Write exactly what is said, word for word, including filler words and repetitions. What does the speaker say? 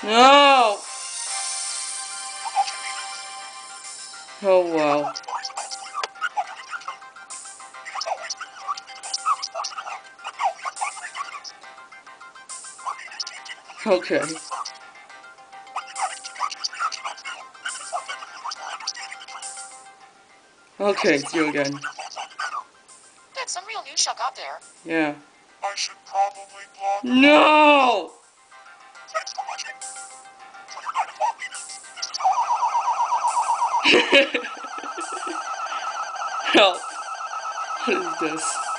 No! Oh wow. Okay. Okay, it's you again. Did some real news shook out there? Yeah. I should probably block. No! Help. What is this?